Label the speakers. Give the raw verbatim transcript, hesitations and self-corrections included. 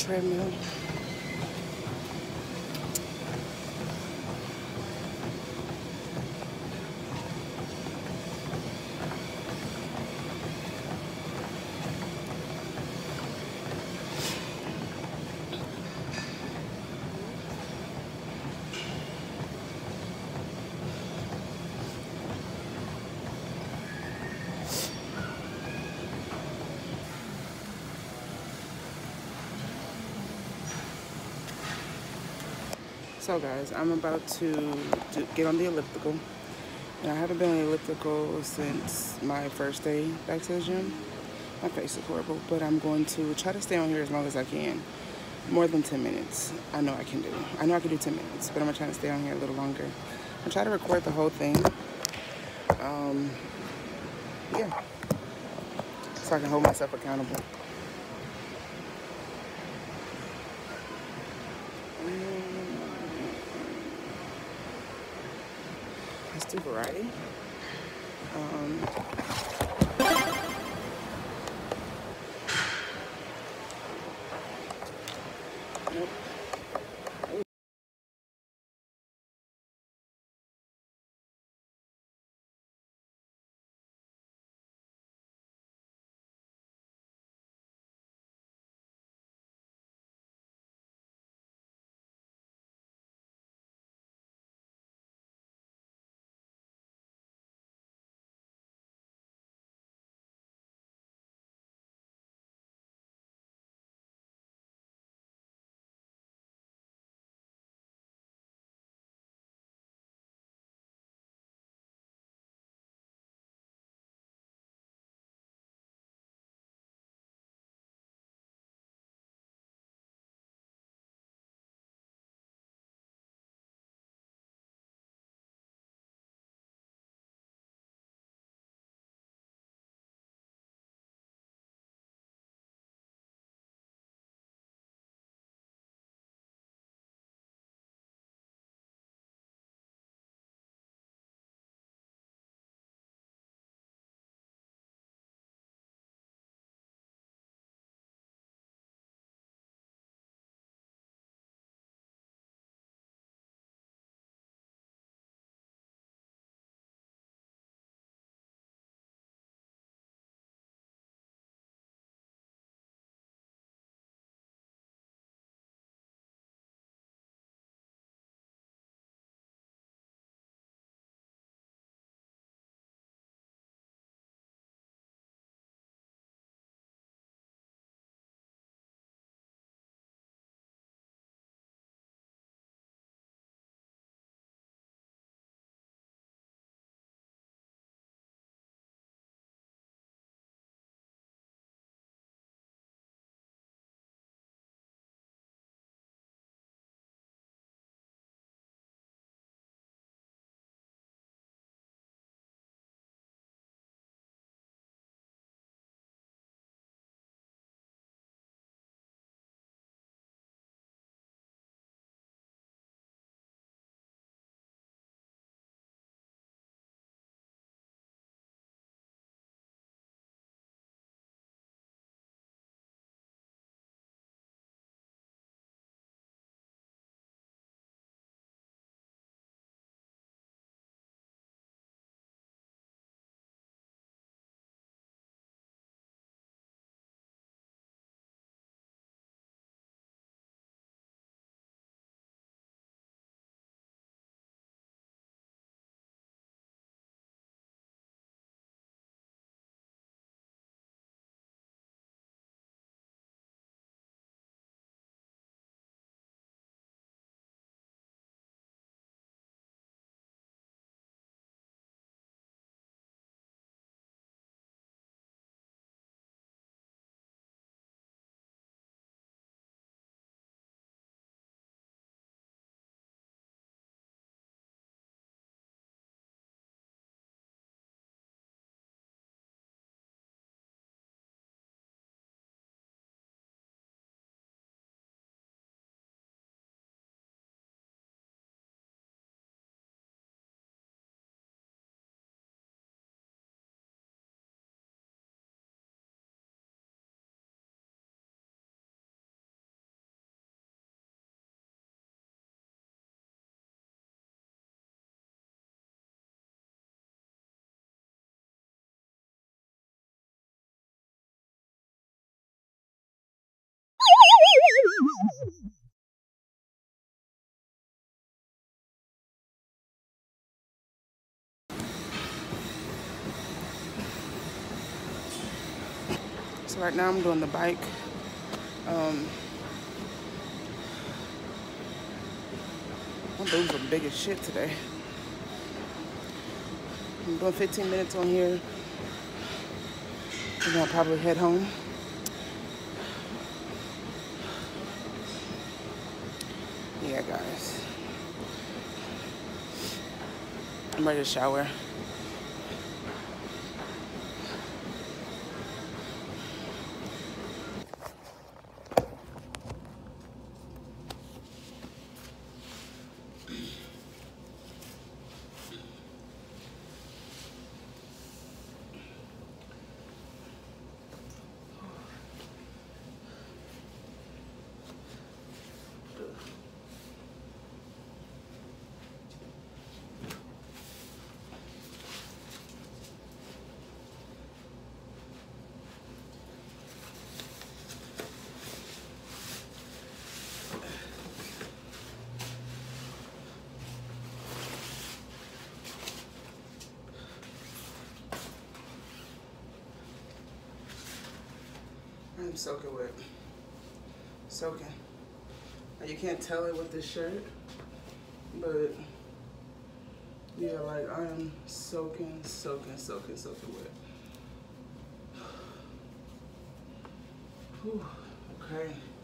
Speaker 1: treadmill. So guys, I'm about to do, get on the elliptical. And I haven't been on the elliptical since my first day back to the gym. My face is horrible, but I'm going to try to stay on here as long as I can. More than ten minutes, I know I can do. I know I can do ten minutes, but I'm gonna try to stay on here a little longer. I try to record the whole thing. Um, yeah, so I can hold myself accountable. Let's do variety. Um, So right now I'm doing the bike. Um, my boobs are big as shit today. I'm doing fifteen minutes on here. And I'll probably head home. Yeah, guys. I'm ready to shower. I'm soaking wet. Soaking. Now you can't tell it with this shirt, but yeah, like I am soaking, soaking, soaking, soaking wet. Whew. Okay.